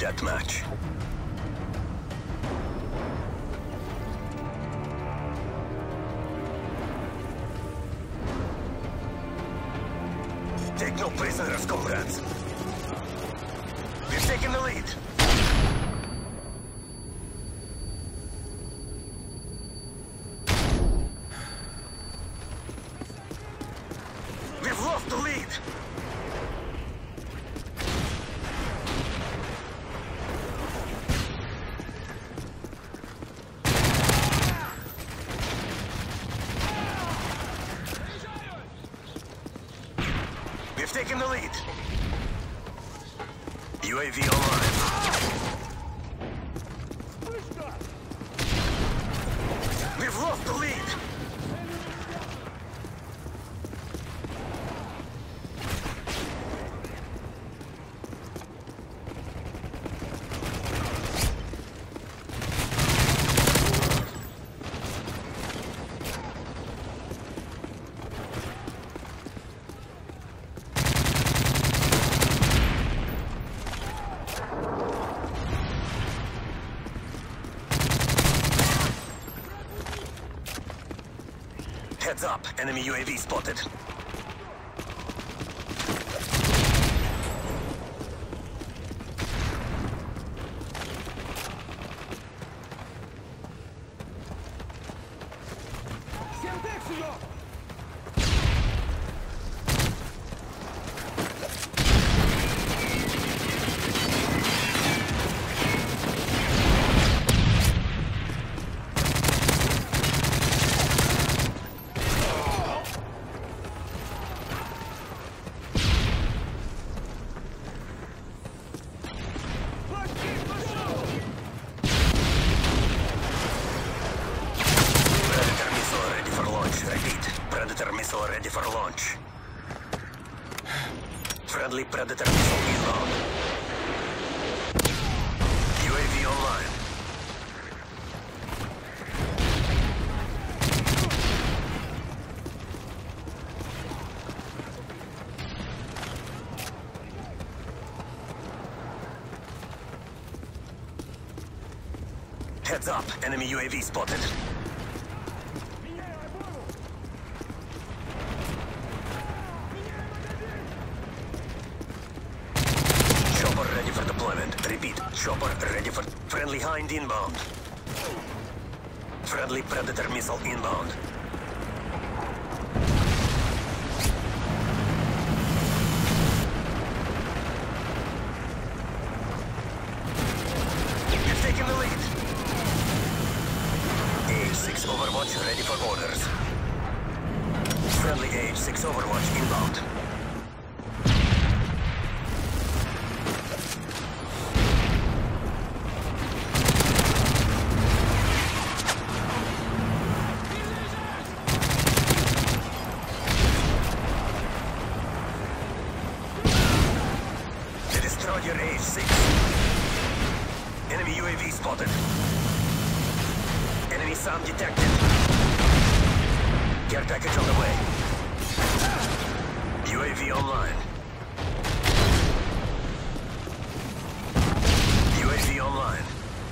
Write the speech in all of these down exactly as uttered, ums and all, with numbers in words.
deathmatch. Take no prisoners, comrades. We've taken the lead. We've lost the lead. We've taken the lead. U A V online. We've lost the lead. Heads up, enemy U A V spotted. Missile ready for launch. Friendly Predator missile inbound. U A V online. Heads up, enemy U A V spotted. Ready for deployment. Repeat, chopper ready for friendly Hind inbound. Friendly Predator missile inbound. We've taken the lead. A H six Overwatch ready for orders. Friendly A H six Overwatch inbound. Destroyer A H six. Enemy U A V spotted. Enemy sound detected. Care package on the way. U A V online. U A V online.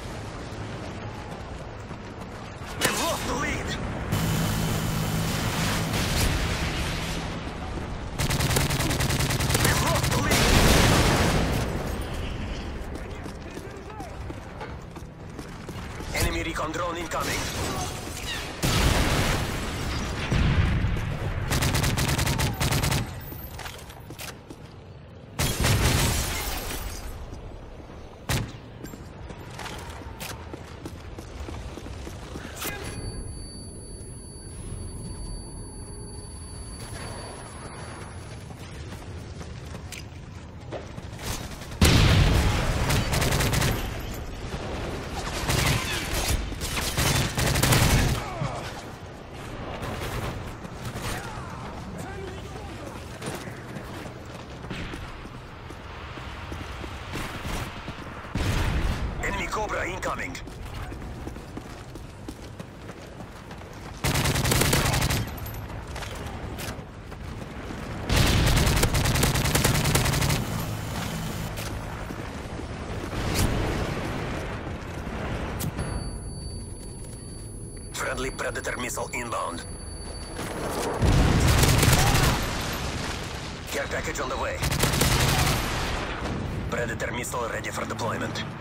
We've lost the lead. Enemy recon drone incoming. Cobra incoming. Predator missile inbound. Care package on the way. Predator missile ready for deployment.